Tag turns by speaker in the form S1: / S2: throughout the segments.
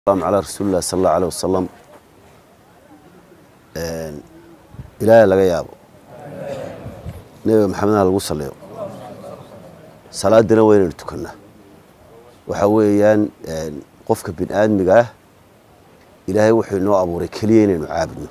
S1: السلام على رسول الله صلى الله عليه وسلم. إلهي لغا يابو نبي محمد عليه وسلم صلاة دنا وين نتكلنا وحويان قفك بن آدم إلهي وحي نو أبوري كليين نعابدنا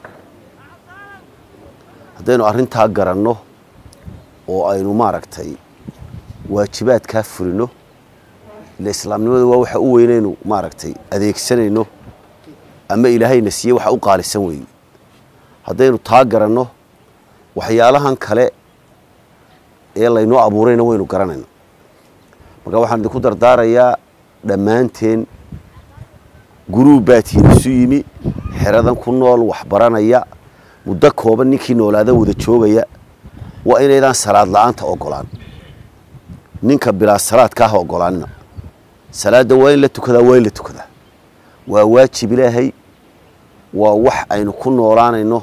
S1: هدينو أرنتها قرنو وأينو ماركتاي واجبات كافرينو الإسلام نمد ووحى أوينينو ماركتي أذيك سنينو أما إلهي نسيه وحى أقال السوي هذين تاجرنو وحيالها كله يلا ينو أبورينو وينو كرننا مقاو حنا نقدر داريا دمانتين جروباتي نسيمي حرادن كنول وحبرانا يا مدكوا بنيكي نولاده ودتشوبيا وإن إذا صلاة لعنت أقولان نينك بلا صلاة كاه أقولاننا صلاة وين لتكذا وواجب إلهي ووح أين كنا ورانا إنه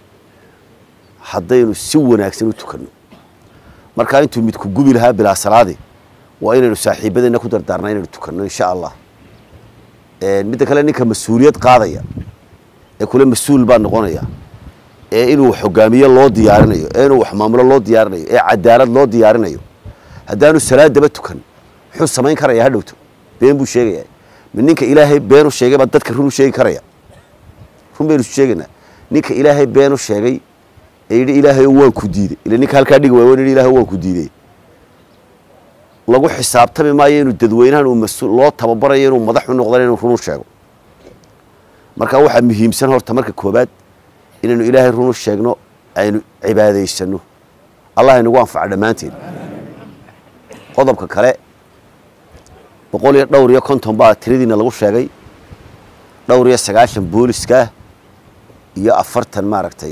S1: حضينو سوى ناكسنو تكنو مركا أنتم متكجوبي لها بلا صلاة دي وإن نساحي بدنا نقدر دارنا إنه تكنو إن شاء الله بدك لأني كمسؤوليات قاضية يكون مسؤول بان قنية إنه حكامية الله ديارنا إنه حمامر الله ديارنا عدالة الله ديارنا هدانو صلاة دبت تكن حس سمين كريه هدوتو بين بوشيء منك إلهي بينو شيء بدت كرهو شيء كريه هم بينو شيءنا نك إلهي بينو شيء إلهي هو كديد إلى نك هالكادي هو إلهي هو كديد لقوا حساب تبي ما ينو تدوينها ومسؤول الله تببره ينو مضح من نقدرين نفرون شيء مركا واحد مهم سنة هو تمرك كوباد إنه إلهي رون الشيء نو عين عبادة يسنو الله ينوان فعل مانتين قضبك كلاء بقول دوريا كنتم بقى تريدين لغو شيغي دوريا 9 بوليسكا iyo 40 maaragtay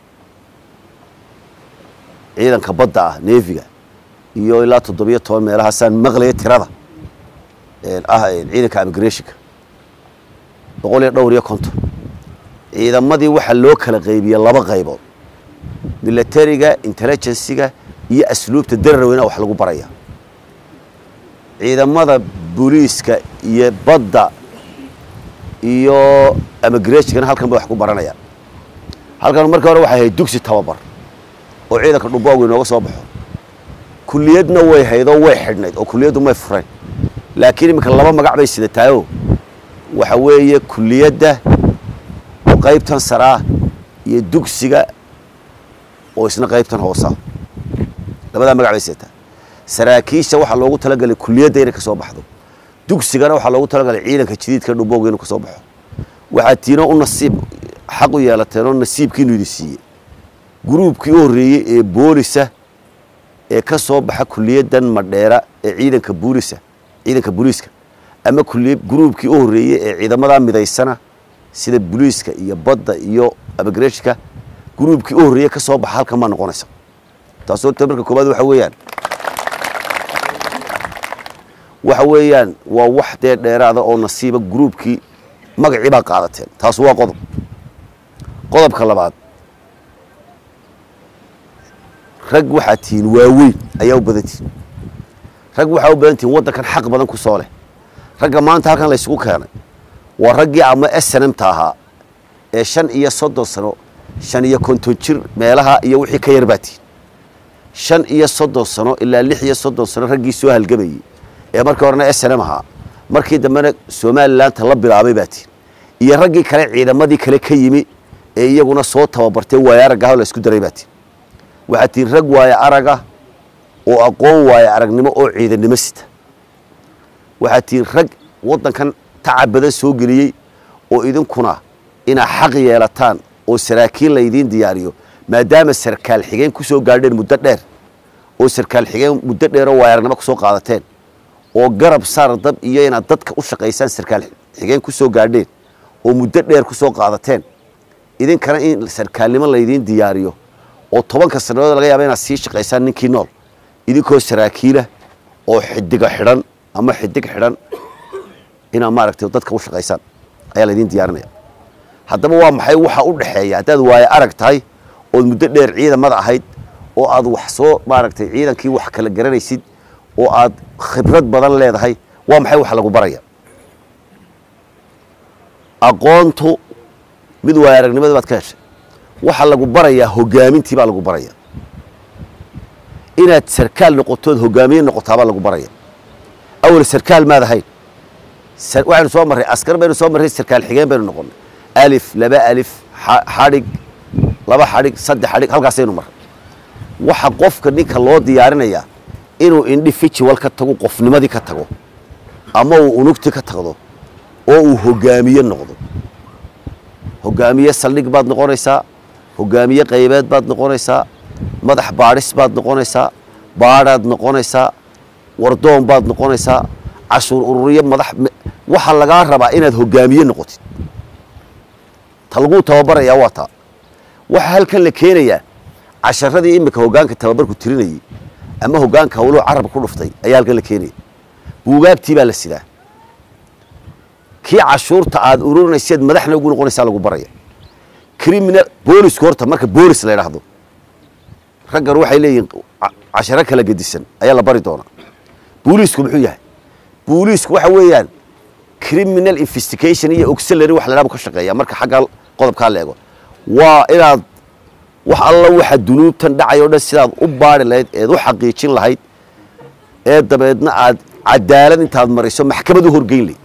S1: ciidanka badda ah neefiga iyo ilaa 17 meelaha san maqlay tirada ciidanka immigration بقول دوريا كنتم ciidamadii waxa loo kala qaybiyay laba qaybood militariga intelligence-ga iyo asluubta darraweyna wax lagu baraya ciidamada booliiska iyo badda iyo immigration halkan wax ku baranaya halkan markii hore waxay dugsi tababar oo ciidanka dhubooga inooga soo baxo kulliyadna way haydo way xidhnayd oo kulliyadu ma fureen laakiin imika laba magac bay sidataayoo waxa weeye kulliyada oo qaybtan saraa iyo dugsiga oo isna qaybtan hoosa labada magac bay sidataa saraakiisha waxa loogu talagalay kulliyada inay ka soo baxdo dugsigana waxa loogu talagalay ciidanka jididka dhubooga inuu ka soo baxo waxa tiino u nasiib xaq u yeelateen oo nasiibkiinu idin siiyay groupkii u horeeyay ee boolisa ee ka soo baxa kulliyadan madheera ee ciidanka booliska ama kulliyad groupkii u horeeyay ee ciidamada midaysana sida booliska iyo badda iyo immigration-ka groupkii u horeeyay ka soo baxa halkan ma noqonaysa taasoo tabarka koobaad waxa weeyaan waa wax dheeraada oo nasiiba groupkii magacii baa qaadateen taas waa qodobka labaad rag waxa tiin waaweyn ayaa u badantiin rag waxa u badantiin wadankan xaq badan ku soo leh ragga maanta halkan la isugu keenay waa raggii ama SNM taaha ee 35 sano 50 jir meelaha iyo wixii ka yar baatiin 35 sano ilaa 36 sano raggii soo halgamayay ee markii horena SNM ahaa markii dambena Soomaaliland la bilaabay baatiin iyo raggii kale ciidamadii kale ka yimi ee iyaguna soo tababartay waaya araga la isku daray baatiin waxa tiin rag waaya araga oo aqoon waaya aragnimo oo ciidanimo sita waxa tiin rag wadankan tacabada soo galiyay oo idinkuna ina xaq yeelataan oo saraakiil la idin diyaariyo maadaama sarkaal xigeen ku soo gaadheen muddo dheer oo sarkaal xigeen muddo dheer oo waaya aragnimo ku soo qaadateen oo garab saar dab iyo ina dadka u shaqeeysan sarkaal xigeen ku soo gaadheen oo muddo dheer ku soo qaadateen idin kana in sarkaalnimo la idin diyaariyo oo 10 sanadood laga yaabo inaad sii shaqeeysan ninkii nool idinkoo saraakiila oo xidiga xidhan ama xidig xidhan ina maaragtay dadka u shaqeeysan ayaa la idin diyaarinaya haddaba waa maxay waxa u dhaxeeya hadaad waaya arag tahay oo muddo dheer ciidamada ahayd oo aad wax soo maaragtay ciidankii wax kala garanaysid oo aad khibrad badan leedahay waa maxay wax lagu baraya aqoontu mid waa aragnimada baad ka heshay waxa lagu barayaa hogaamintii baa lagu barayaa inaad sarkaal noqotood hogaamiye noqotaa baa lagu barayaa awal sarkaal maad ahayn waxaynu soo marray askar baynu soo marray sarkaal xigeen baynu noqonnay alif laba alif xadhig laba xadhig saddex xadhig halkaasaynu marray waxa qofka ninka loo diyaarinayaa inuu individual ka tago qofnimadii ka tago ama uu unugti ka tagdo oo uu hogaamiye noqdo hogaamiye saldhig baad noqonaysaa hogaamiye qaybeed baad noqonaysaa madax baadhis baad noqonaysaa baadhaad noqonaysaa wardoon baad noqonaysaa cashuur ururiye madax waxa lagaa rabaa inaad hogaamiye noqotid ta laguu tababarayaa waa taa waxa halkan la keenayaa casharadii iminka hoggaanka tababarku tirinayay ama hoggaanka hawluhu carabka ku dhuftay ayaa halkan la keenaya buugaagtii baa la sidaa kii cashuurta aad ururinayseed madaxna ugu noqonaysaa lagu baraya criminal boolisku horta marka boolis la yidhaahdo raggan waxay leeyihiin casharo kala gedisan ayaa la bari doonaa booliisku muxuu yahay booliisku waxa weeyaan criminal investigation iyo auxiliary wax la yidhahdo ka shaqeeya marka xagga qodobkaa la eego waa inaad wax alla waxa dunuubtan dhacay oo dhan sidaad u baari lahayd eed u xaqiijin lahayd ee dabeedna aad cadaalad intaad mariso maxkamad u horgeyn lahayd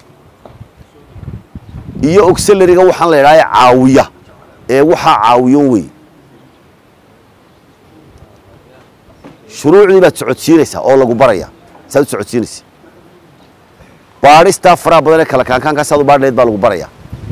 S1: iyo auxiliaryga waxaan la yidhahdaa caawiya ee waxaa caawiyon wey shuruucdii baad socodsiinaysaa oo lagu baraya saad u socodsiinaysa baadhistaa faraha badan ee kala kaankaankaa saad u baadhi lahayd baa lagu baraya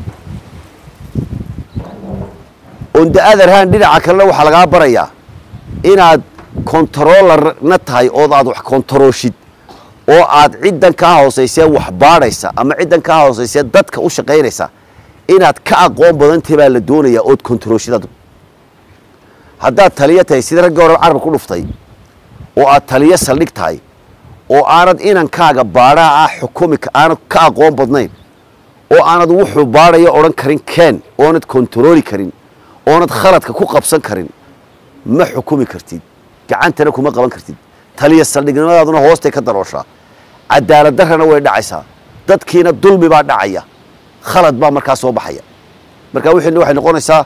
S1: on the other hand dhinaca kalena waxaa lagaa barayaa inaad controllerna tahay ood aad wax controlshid oo aad ciddan kaa hoosaysee wax baadhaysa ama ciddan kaa hoosaysee dadka u shaqaynaysa inaad ka aqoon badantahay baa la doonayaa ood controlshid adigu haddaad taliyo tahay sida raggii hore carabka ku dhuftay oo aad taliyo saldhig tahay oo aanad inankaaga baadhaha ah xukumika aanad ka aqoon badnayn oo aanad wuxuu baadhayo odhan karin keen oonad controli karin oonad khaladka ku qabsan karin ma xukumi kartid gacantana kuma qaban kartid taliya saldhignimadaaduna hoostay ka darooshaa cadaalad darrana way dhacaysaa dadkiina dulmi baa dhacaya khalad baa markaa soo baxaya markaa waxay noqonaysaa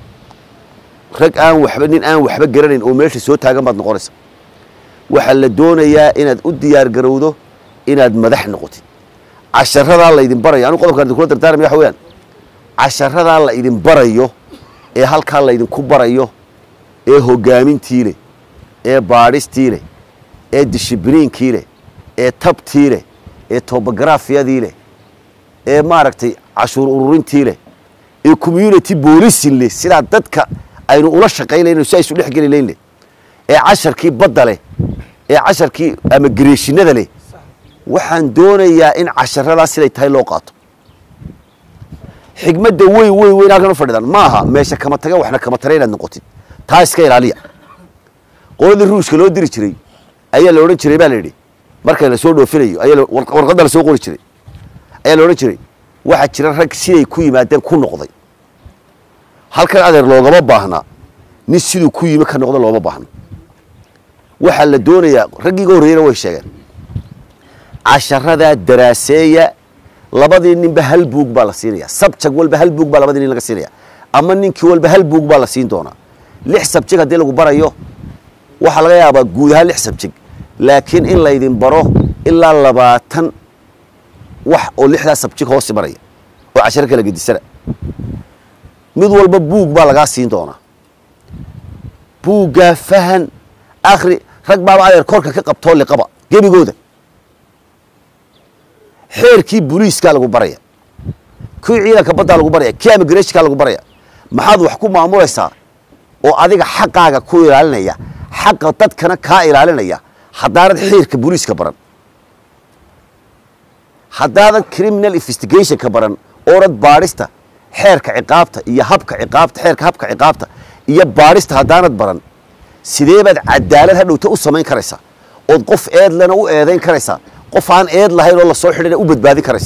S1: rag aan waxba nin aan waxba garanayn oo meesha soo taagan baad noqonaysaa waxaa la doonayaa inaad u diyaar garowdo inaad madax noqotid casharadaa laydin barayo anigu qodobkaan idinkula dardaarmaya waxa weeyaan casharadaa la idin barayo ee halkaa laydinku barayo ee hoggaamintii leh ee baadhistii leh ee dishibliinkii leh ee tabtii leh ee tobografiyadii leh ee maaragtay cashuur ururintii leh ee community policing leh sidaa dadka aynu ula shaqaynayno si ay isu dhex geli layn leh ee casharkii badda leh ee casharkii amagratiinada leh waxaan doonayaa in casharadaas siday tahay loo qaato xigmadda weyn halkan u fadhidaan maaha meesha kama taga waxna kama tara inaad noqotid taa iska ilaaliya qoladii ruushka loo diri jiray ayaa la odhan jiray baa la yidhi marka la soo dhoofinayo ayaa warqadda la soo qori jiray ayaa la odhan jiray waxaa jira rag siday ku yimaadeen ku noqday halkan adeer loogama baahnaa nin siduu ku yimi ka noqda looma baahno waxaa la doonayaa raggii ga horreeyana way sheegeen casharadaa daraaseeya labadii ninba hal buug baa la siinaya subject walba hal buug baa labadii nin laga siinaya ama ninkii walba hal buug baa la siin doonaa 6 subject haddii lagu barayo waxaa laga yaabaa guud ahaan 6 subject laakiin in laydin baro ilaa 20 wax oo 6daa subject hoos maraya oo casharo kala gedisana mid walba buug baa lagaa siin doonaa buuggaa fahan akhri rag baaba adeer korka ka qabtoo liqaba gebigooda xeerkii booliiskaa lagu baraya kii ciidanka baddaa lagu baraya kii amigratiinkaa lagu baraya maxaad wax ku maamulaysaa oo adiga xaqaaga ku ilaalinaya xaqa dadkana kaa ilaalinaya haddaanad xeerka booliiska baran haddaanad criminal investigationka baran oonad baadhista xeerka ciqaabta iyo habka ciqaabta xeerka habka ciqaabta iyo baadhista haddaanad baran sidee baad cadaalad hadhowta u samayn karaysaa ood qof eedlana u eedayn karaysaa qof aan eed lahayn oo la soo xidhina u badbaadin karaysa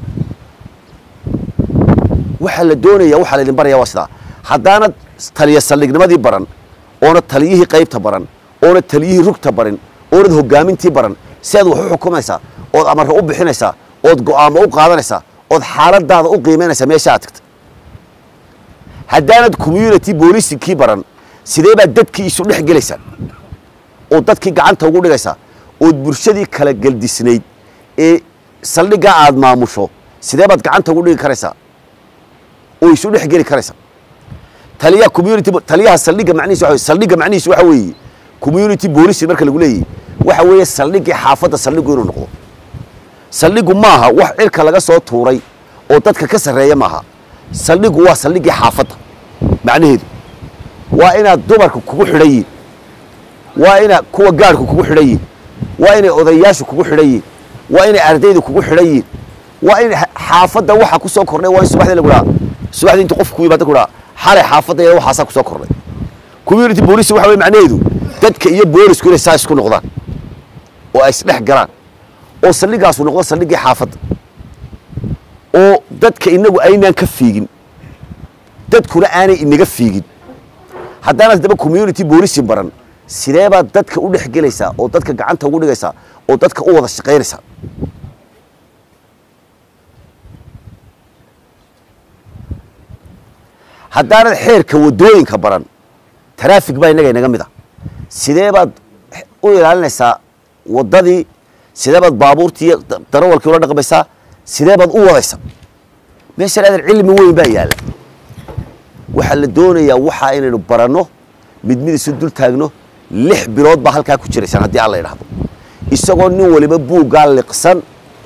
S1: waxaa la doonayaa waxaa laydin baraya waa sidaa haddaanad taliya saldhignimadii baran oonad taliyihii qaybta baran oonad taliyihii rugta barin oonad hoggaamintii baran si aad wax u xukumaysaa ood amarra u bixinaysaa ood go'aamo u qaadanaysaa ood xaaladaada u qiimeynaysaa meesha aad tagtay haddaanad community boolisikii baran sidee baad dadkii isu dhex gelaysaa oo dadkii gacanta ugu dhigaysaa ood bulshadii kala galdisnayd ee saldhiggaa aad maamusho sidee baad gacanta ugu dhigi karaysaa oo isu dhex geli karaysaa taliyaha community taliyaha saldhigga macnihiisu waxa saldhigga macnihiisu waxa weeye community police marka lagu leeyahay waxa weeye saldhiggii xaafadda saldhiggu inuu noqdo saldhiggu maaha wax cirka laga soo tuuray oo dadka ka sarreeya maaha saldhiggu waa saldhiggii xaafadda macnaheedu waa inaad dumarku kugu xidhan yihiin waa ina kuwa gaadhku kugu xidhan yihiin waa inay odayaashu kugu xidhan yihiin waa inay ardaydu kugu xidhan yihiin waa in xaafadda waxa ku soo kordhay waa in subaxdii lagu dhaha subaxdii inta qofku ku yimaado ku dhaha xalay xaafadda iyada waxaasaa ku soo kordhay community police waxa weeye macnaheedu dadka iyo boolisku inay saa isku noqdaan oo ay isdhex galaan oo saldhiggaasu noqdo saldhiggii xaafadda oo dadka inagu aynaan ka fiigin dadkuna aanay inaga fiigin haddaanaad daba community police baran sidee baad dadka u dhex gelaysaa oo dadka gacanta ugu dhigaysaa oo dadka u wada shaqaynaysaa haddaanad xeerka waddooyinka baran taraafig baa innaga inaga mid ah sidee baad u ilaalinaysaa waddadii sidee baad baabuurtii darawalkii ula dhaqmaysaa sidee baad u wadaysaa meeshan aadan cilmi weyn baa yaalla waxaa la doonayaa waxaa inaynu baranno mid isu dul taagno 6 bilood baa halkaa ku jiraysaan haddii alla yidhaahdo isagoo nin waliba buuggaa liqsan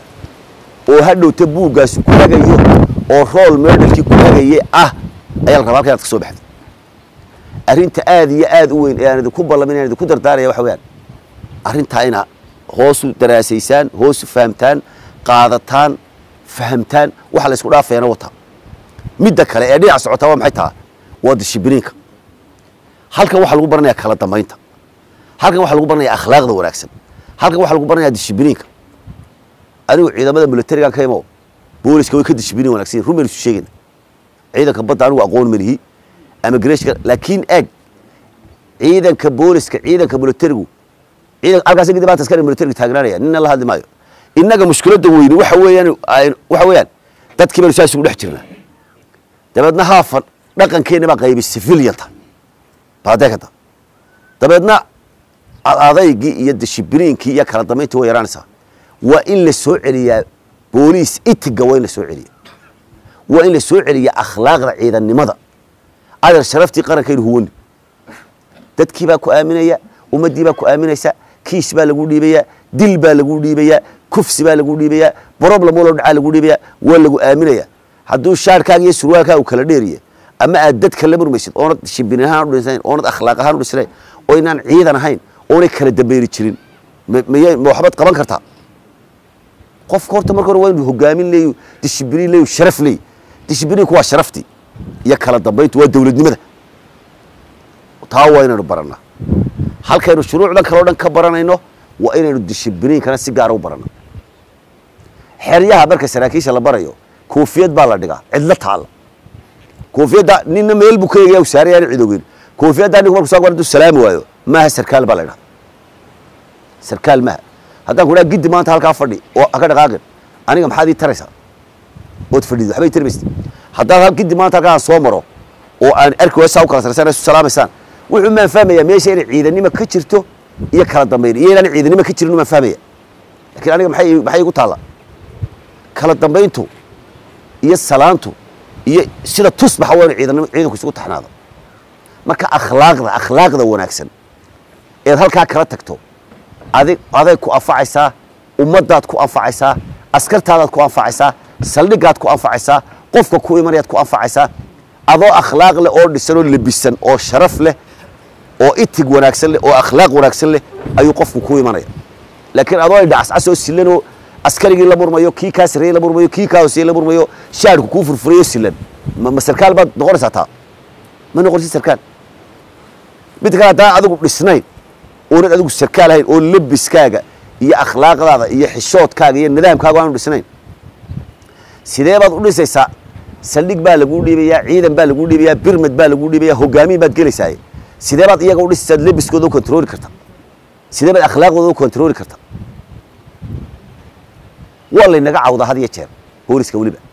S1: oo hadhowta buuggaasi ku hagayo oo rool meedhalkii ku hagaye ah ayaa la rabaa halka inaad ka soo baxday arrinta aad iyo aad u weyn ee aan idinku ballamin aan idinku dardaaraya waxa weeyaan arrintaa ina hoos u daraasaysaan hoos u fahamtaan qaadataan fahamtaan waxa la isku dhaafayana wataa midda kale ee dhinaca socotaa waa maxay tahay waa dishibliinka halkan waxa lagu baranayaa kala dambeynta halkan waxa lagu baranayaa akhlaaqda wanaagsan halkan waxa lagu baranayaa dishibliinka anigu ciidamada militariga ka imo booliska way ka dishibliin wanaagsan rumeer isu sheegayna ciidanka badda anigu aqoon malihi ama gareeshka laakiin eeg ciidanka booliska ciidanka militarigu ciidan halkaas gidi baad askari militariga taagnaanaya ninna la hadli maayo innaga mushkiladda weyn waxa weeyaan dadkii baan isaas ugu dhex jirnaa dabadna haafan dhaqankeena baa qaybi civilian ta baadayada dabadna adaygii iyo dishibliinkii iyo kala dambeyntii way yaraanaysaa waa in la soo celiyaa booliis itiga waa in la soo celiyaa waa in la soo celiyaa akhlaaqda ciidannimada adar sharaftii qarankaynu huwani dadkii baa ku aaminaya ummaddii baa ku aaminaysa kiis baa lagu dhiibayaa dil baa lagu dhiibayaa kufsi baa lagu dhiibayaa problem walow dhacaa lagu dhiibayaa waa lagu aaminayaa hadduu shaarkaaga iyo surwaalkaaga kala dheeriye ama aad dadka la murmaysid oonad shibbin ahaan u dhisnayn oonad akhlaaq ahaan u dhisnayn oo inaan ciidan ahayn oonay kala dambayni jirin ma waxbaad qaban kartaa qofka horta marka hore waa inuu hogaamin leeyo dishibliin leeyo sharaf leeyo dishibliinku waa sharaftii iyo kala dambayntu waa dawladnimada taa waa inaynu barannaa halkaynu shuruucdan kaloo dhan ka baranayno waa inaynu dishibliinkana si gaara u baranno xeryaha marka saraakiisha la barayo koofiyad baa la dhigaa cidla taalla koofiyadda ninna meel buu ka eegaya saarayaan ciidogeen koofiyadda anigu markuu soo gaarto salaam waayo maaha sarkaal baa la yidhahdaa sarkaal maaha haddaan ku dhaha giddi maanta halkaa fadhi oo ka dhaqaaqin aniga maxaad ii taraysaa ood fadhido waxbay tarmaysid haddaan hal giddi maanta halkaa soo maro oo aan arki waysaa u kala saraysan isu salaamaysaan wuxuu maan fahmayaa meesha inay ciidannimo ka jirto iyo kala dambayn iyo inaan ciidannimo ka jirin maan fahmaya laakiin aniga maxay igu taalla kala dambayntu iyo salaantu iyo sida tusbaxa waa inuu ciidanku isugu taxnaado marka akhlaaqda wanaagsan ee halkaa kala tagto aday ku anfacaysaa ummaddaad ku anfacaysaa askartaadaad ku anfacaysaa saldhiggaad ku anfacaysaa qofka ku imanayaad ku anfacaysaa adoo akhlaaq leh oo dhisan oo labisan oo sharaf leh oo itig wanaagsan leh oo akhlaaq wanaagsan leh ayuu qofku ku imanaya laakiin adoo dhacas oo silanoo askarigii la murmayo kii kaa sareeyay la murmayo kii kaa hoosay la murmayo shaarku ku furfurayo silan ma sarkaal baad noqonaysaa taa ma noqonaysaa sarkaal mid kale haddaan adigu dhisnayn oonad adigu sarkaal ahayn oo labiskaaga iyo akhlaaqdaada iyo xishoodkaaga iyo nidaamkaaga aanu dhisnayn sidee baad u dhisaysaa saldhig baa lagu dhiibayaa ciidan baa lagu dhiibayaa birmad baa lagu dhiibayaa hogaamiin baad gelaysaa sidee baad iyaga u dhisaysaa labiskooda u kontrooli kartaa sidee baad akhlaaqdooda u kontrooli kartaa waa laynaga cawdaa had iyo jeer booliska weliba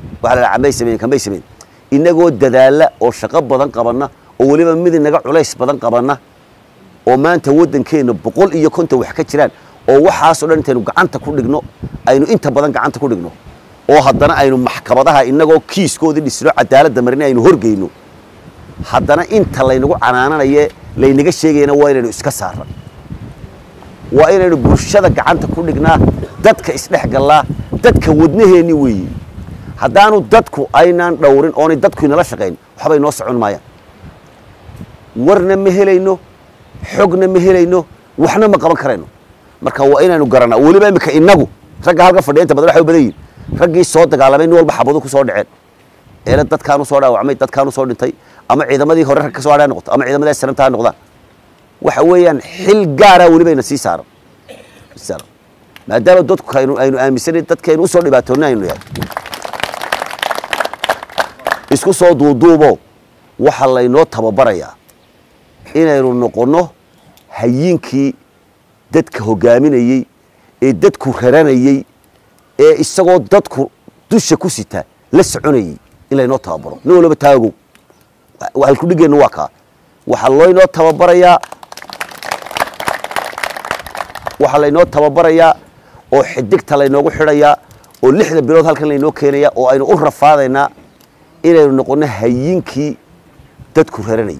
S1: waxa la camay sameeyeen kamay sameeyeen inagoo dadaala oo shaqo badan qabana oo waliba mid inaga culays badan qabana oo maanta wadankeena 150 wax ka jiraan oo waxaas oo dhan intaynu gacanta ku dhigno aynu inta badan gacanta ku dhigno oo haddana aynu maxkamadaha inagoo kiiskoodii dhisno cadaaladda marinay aynu horgeyno haddana inta laynagu canaananaye laynaga sheegayna waa inaynu iska saarno waa inaynu bulshada gacanta ku dhignaa dadka isdhexgalaa dadka wadnaheeni weeyii haddaanu dadku aynaan dhowrin oonay dadku inala shaqayn waxbay noo socon maayaan warna ma helayno xogna ma helayno waxna ma qaban karayno marka waa inaynu garanaa waliba imika inagu ragga halka fadhiyeenta badan waxay u badan yihiin raggii soo dagaalamay nin walba xabado ku soo dhaceen eela dadkaanu soo dhaawacmay dadkaanu soo dhintay ama ciidamadii hore rag ka soo hadhay noqoto ama ciidamadii sanamta noqdaan waxa weeyaan xil gaara waliba ina sii saaro maadaama dadku aynu aaminsanay dadkeenu u soo dhibaatoonayno yahay isku soo duuduubo waxa laynoo tababarayaa inaynu noqono hayinkii dadka hogaaminayay ee dadku raranayay ee isagoo dadku dusha ku sita la soconayay in laynoo tababaro nin walba taago waxa ku dhigeeno waa ka waxa laynoo tababarayaa waxa laynoo tababarayaa oo xidigta laynoogu xidhayaa oo 6 bilood halkan laynoo keenaya oo aynu u rafaadaynaa inaynu noqono hayinkii dadku raranayay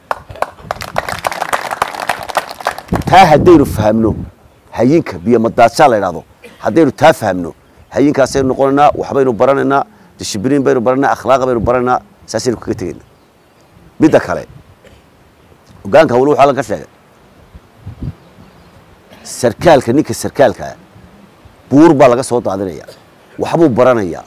S1: taa haddaynu fahamno hayinka biyo madaadsha la yiraahdo haddaynu taa fahamno hayinkaasaynu noqonaynaa waxbaynu baranaynaa dishibliin baynu baranaynaa akhlaaq baynu baranaynaa saasaynu kaga tegaynaa midda kale hoggaanka wali waxaa laga sheegay sarkaalka ninka sarkaalka buur baa laga soo daadinaya waxbuu baranayaa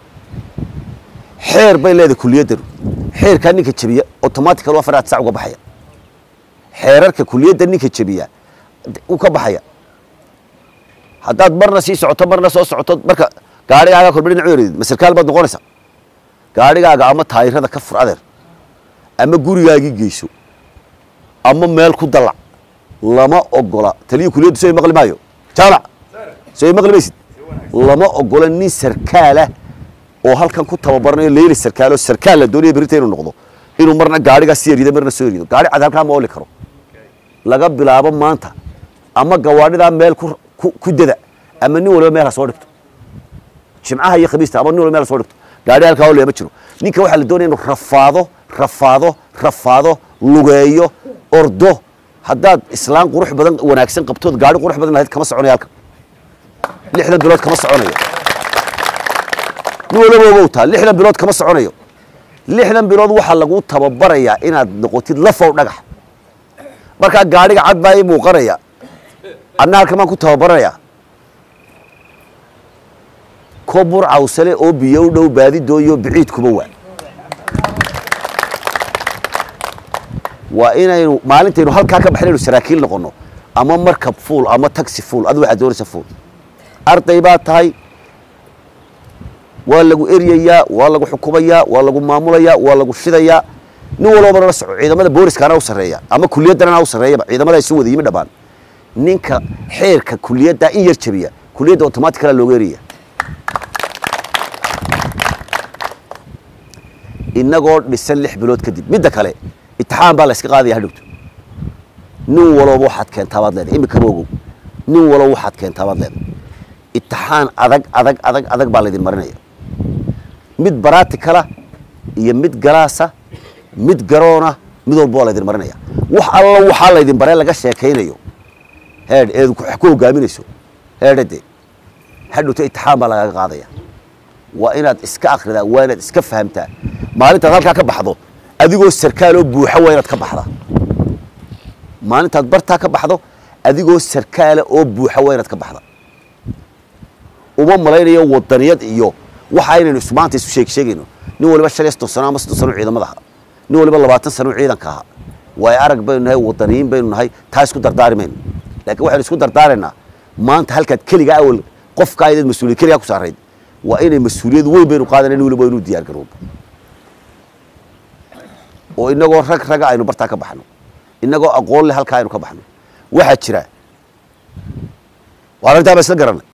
S1: xeer bay leedahay kulliyadda xeerka ninka jabiya automatically waa faraad sac uga baxaya xeerarka kulliyadda ninka jabiya uu ka baxaya haddaad marna sii socoto marna soo socoto marka gaarigaaga korba dhinac weerid ma sarkaal baad noqonaysaa gaarigaaga ama taayirada ka fur adeer ama gurigaagii geyso ama meel ku dalac lama ogola taliye kulliyaddu soo maqli maayo jaamac soo maqli maysid lama ogola nin sarkaala oo halkan ku tababarnayo leeyli sarkaalo sarkaal la doonaya berita inuu noqdo inuu marna gaariga sii rido marna soo rido gaari cad halka ma oli karo laga bilaabo maanta ama gawaadhida meel ku dada ama nin walba meel soo dhigto jimcaha iyo khamiista ama nin walba meel soo dhigto gaari halka oo leema jiro ninka waxa la doonaya inuu rafaado lugeeyo ordo haddaad islaan qurux badan wanaagsan qabtood gaari qurux badan lahayd kama soconayo halka 6 bilood kama soconayo nin walba wowta 6 bilood kama soconayo 6 bilood waxa lagu tababarayaa inaad noqotid lafow dhagax marka gaariga cad baa muuqanaya anna halka ma ku tababaraya kobur cawsale oo biyo dhow baadi dooyo biciid kuba waa inaynu maalintaynu halka ka baxnayno saraakiil noqono ama markab fuul ama taxi fuul adu waxa doonaysa fuul arday baa tahay waa lagu eriyayaa waa lagu xukumayaa waa lagu maamulayaa waa lagu shidayaa nin walba la soco ciidamada booliska u sareeya ama kulliyadana u sareeyaba ciidamada ay soo wada yimi dhabaan ninka xeerka kulliyadda in yar jabiya kulliyadda automatically loo geeriya inagoo dhisan 6 bilood kadib midda kale imtixaan baa la iska qaadaya hadhowto nin walba waxaad keentaa baad leedahay imika ogow nin walba waxaad keentaa baad leedahay imtixaan adag baa la idin marinaya mid baraati kala iyo mid galaasa mid garoona mid walba waa la idin marinaya wax alla waxaa la idin baray laga sheekaynayo heed eedu ku hogaaminayso heedade hadhowto imtixaan baa laga qaadaya waa inaad iska akhridaa waa inaad iska fahamtaa maalintaad halkaa ka baxdo adigoo sarkaal oo buuxa waa inaad ka baxdaa maalintaad bartaa ka baxdo adigoo sarkaala oo buuxa waa inaad ka baxdaa uma malaynayo wadaniyad iyo waxa aynaynu ismaanta isu sheegayno nin waliba 5 sano ama 6 sano ciidamada nin waliba 20 sano ciidanka ah way arag baynu nahay wadaniin baynu nahay taa isku dardaarimayno laakiin waxaan isku dardaaraynaa maanta halkaad kaliga awal qofka ay mas'uuliyad kaliya ku saareyd waa inay mas'uuliyad weyn baynu qaadanayno waliba inuu diyaar garoobo oo inagoo raga aynu bartaa ka baxno inagoo aqoon leh halka aynu ka baxno waxa jira waa arrinta ba isla garanay